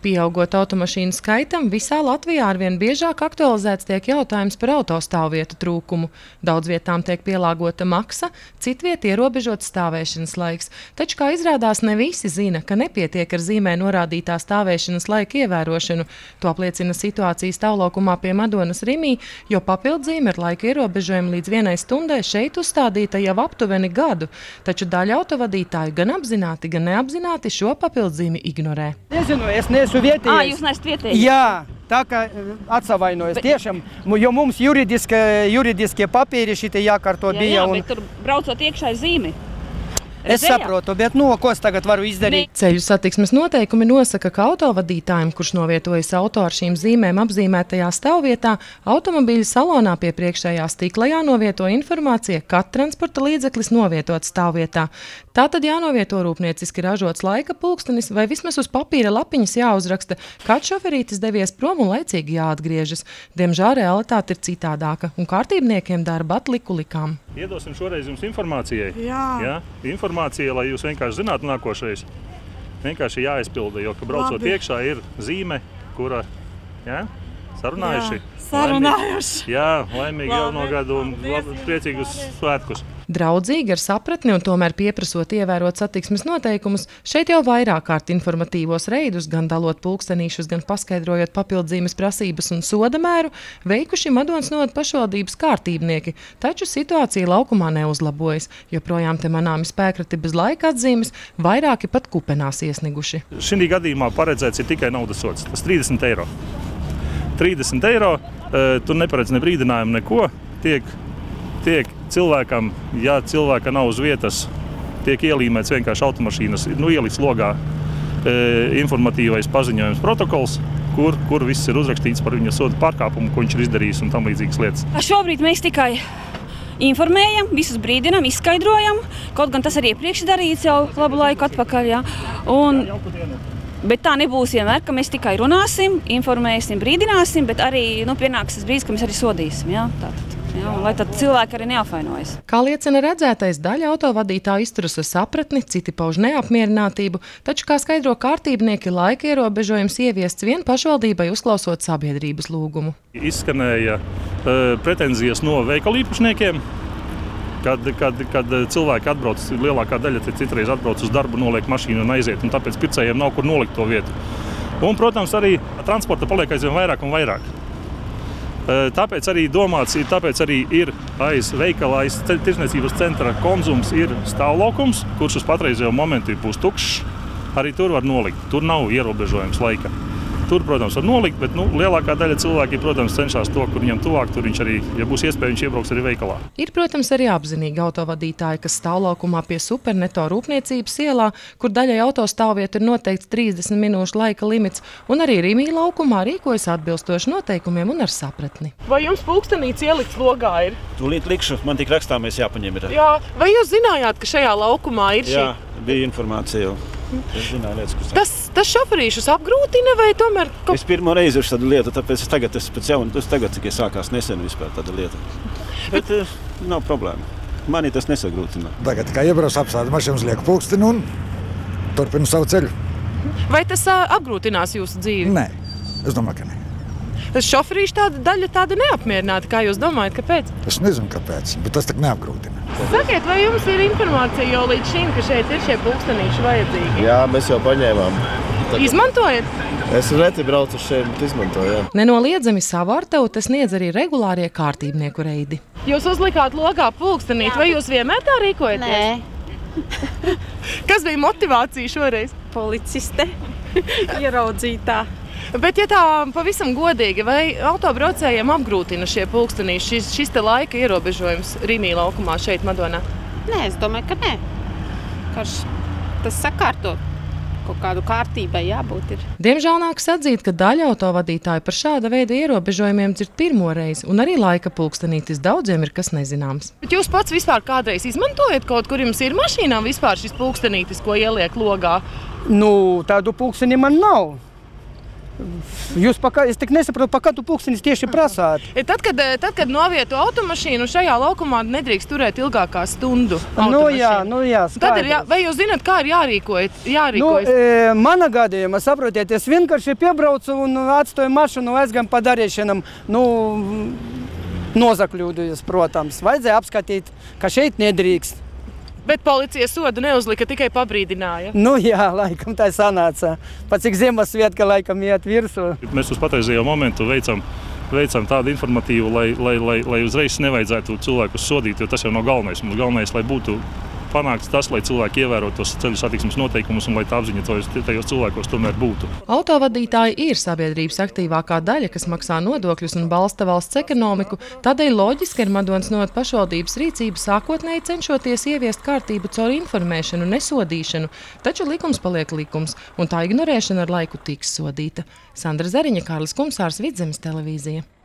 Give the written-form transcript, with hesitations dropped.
Pieaugot automašīnu skaitam, visā Latvijā arvien biežāk aktualizēts tiek jautājums par autostāvvietu trūkumu. Daudz vietām tiek pielāgota maksa, citviet ierobežot stāvēšanas laiks. Taču, kā izrādās, ne visi zina, ka nepietiek ar zīmē norādītā stāvēšanas laika ievērošanu. To apliecina situācija stāvlaukumā pie Madonas Rimī, jo papildzīme ar laika ierobežojumu līdz 1 stundai šeit uzstādīta jau aptuveni gadu. Taču daļa autovadītāju gan apzināti, gan neapzināti šo papildzīmi ignorē. Nezinu, es neesmu vietējais. Jūs neesat vietējais? Jā, tā kā atsavainojos tiešām, jo mums juridiskie papīri šitie jākārto bija. Jā, bet tur braucot iekšā ir zīme. Es saprotu, bet ko es tagad varu izdarīt? Ceļu satiksmes noteikumi nosaka, ka autovadītājiem, kurš novietojas auto ar šīm zīmēm apzīmētajā stāvvietā, automobīļa salonā pie priekšējā stikla jānovieto informācija, kad transporta līdzeklis novietots stāvvietā. Tātad jānovieto rūpnieciski ražots laika pulkstenis vai vismaz uz papīra lapiņas jāuzraksta, kad šoferītis devies prom un laicīgi jāatgriežas. Diemžēl realitāte ir citādāka un kārtībniekiem darba atliku likām. Iedosim šoreiz jums informācijai. Jā. Informācija, lai jūs vienkārši zinātu nākošais. Vienkārši jāizpilda, jo, ka braucot iekšā ir zīme, kura, sarunājuši? Sarunājuši. Jā, laimīgi jauno gadu un priecīgus svētkus. Draudzīgi ar sapratni un tomēr pieprasot ievērot satiksmes noteikumus, šeit jau vairāk kārt informatīvos reidus, gan dalot pulkstenīšus, gan paskaidrojot papildzīmes prasības un sodamēru, veikuši Madonas novada pašvaldības kārtībnieki, taču situācija laukumā neuzlabojas, joprojām te manāmi spēkrati bez laika atzīmes, vairāki pat kupenās iesniguši. Šī gadījumā paredzēts ir tikai naudas sods, tas 30 eiro. 30 eiro, tur neparedz ne brīdinājumu, neko, tiek cilvēkam, ja cilvēka nav uz vietas, tiek ielīmēts vienkārši automašīnas, ielikts logā informatīvais paziņojums protokols, kur viss ir uzrakstīts par viņa soda pārkāpumu, ko viņš ir izdarījis un tam līdzīgas lietas. Šobrīd mēs tikai informējam, visus brīdinām, izskaidrojam, kaut gan tas arī iepriekš darīts jau labu laiku atpakaļ. Bet tā nebūs vienmēr, ka mēs tikai runāsim, informēsim, brīdināsim, bet arī pienāks tas brīdis, ka mēs arī sodīsim. Lai tad cilvēki arī neapvainojas. Kā liecina redzētais, daļa autovadītāju izturas ar sapratni, citi pauž neapmierinātību, taču, kā skaidro kārtībnieki, laika ierobežojums ieviests vien pašvaldībai uzklausot sabiedrības lūgumu. Izskanēja pretenzijas no veikalu īpašniekiem, kad cilvēki atbrauc, lielākā daļa citreiz atbrauc uz darbu, noliek mašīnu un aiziet, un tāpēc pircējiem nav kur nolikt to vietu. Un, protams, arī transporta paliek aizvien vairāk un vairāk. Tāpēc arī ir aiz veikala, aiz tirsniecības centra Konzums ir stāvlaukums, kurš uz patreizējo momentu būs tukšs. Arī tur var nolikt. Tur nav ierobežojums laika. Tur, protams, var nolikt, bet lielākā daļa cilvēki, protams, cenšas to, kur viņam tuvāk, tur viņš arī, ja būs iespēja, viņš iebrauks arī veikalā. Ir, protams, arī apzinīgi autovadītāji, kas stāvlaukumā pie Superneto rūpniecības ielā, kur daļai autostāvvietu ir noteikts 30 minūšu laika limits, un arī Rimī laukumā rīkojas atbilstoši noteikumiem un ar sapratni. Vai jums pulkstenīts ielikts logā ir? Tūlīt likšu, man tik rakstāmies jāpaņem ir. Jā, vai jūs zinājāt, ka šajā laukumā ir šī? Jā, bija informācija jau. Es zināju lietas, Tas šoferīšus apgrūtina vai tomēr? Es pirmo reizi uz tādu lietu, tāpēc es pēc jaunu, tagad tikai sākās nesen vispār tāda lieta. Bet nav problēma. Mani tas nesagrūtina. Tagad, kā iebrauc apstāda mašīnu, liek pulksteni un turpinu savu ceļu. Vai tas apgrūtinās jūsu dzīvi? Nē, es domāju, ka nē. Šoferīšu daļa tāda neapmierināta. Kā jūs domājat, kāpēc? Es nezinu, kāpēc, bet tas tak neapgrūtina. Sakiet, vai jums ir informācija jau līdz šim, ka šeit ir šie pulkstenīši vajadzīgi? Jā, mēs jau paņēmām. Izmantojat? Es reti braucu šeit, bet izmantoju, jā. Nenoliedzami savu artavu tas sniedz arī regulārie kārtībnieku reidi. Jūs uzlikāt logā pulkstenīt, vai jūs vienmēr tā rīkojaties? Nē. Kas bija motivācija šoreiz? Policiste, ieraudzītā. Bet, ja tā pavisam godīgi, vai autobraucējiem apgrūtina šie pulkstenīši, šis te laika ierobežojums Rimī laukumā šeit Madonā? Nē, es domāju, ka nē. Tas sakārto. Kaut kādu kārtībai jābūt ir. Diemžēl nākas atzīt, ka daļa autovadītāju par šāda veida ierobežojumiem dzird pirmo reizi, un arī laika pulkstenītis daudziem ir kas nezināms. Bet jūs pats vispār kādreiz izmantojat kaut kur, jums ir mašīnā vispār šis pulkstenītis, ko ieliek logā? Tādu pulksteni man nav. Es tik nesaprotu, pa kādu pulkstenis tieši prasāt. Tad, kad novieto automašīnu, šajā laukumā nedrīkst turēt ilgāk kā stundu Nu automašīnu. jā, Tad skaidrs. vai jūs zināt, kā ir jārīkojas? Mana gadījumā, saprotiet, es vienkārši piebraucu un atstoju mašīnu aizgāju pa darīšanam. Nozakļūdījos, protams. Vajadzēja apskatīt, ka šeit nedrīkst. Bet policija sodu neuzlika, tikai pabrīdināja. Jā, laikam tā sanāca. Pat cik Ziemassvētka laikam iet virsū. Mēs uz patreizējo momentu veicam tādu informatīvu, lai uzreiz nevajadzētu cilvēkus sodīt, jo tas jau nav galvenais. Mums galvenais, lai būtu panākts tas, lai cilvēki ievērotu tos ceļu satiksmes noteikumus un lai tā apziņa tajos cilvēkos tomēr būtu. Autovadītāji ir sabiedrības aktīvākā daļa, kas maksā nodokļus un balsta valsts ekonomiku, tādēļ loģiski ir Madonas novada pašvaldības rīcība sākotnēji cenšoties ieviest kārtību caur informēšanu, nesodīšanu, taču likums paliek likums, un tā ignorēšana ar laiku tiks sodīta. Sandra Zariņa, Kārlis Kumsārs, Vidzemes televīzija.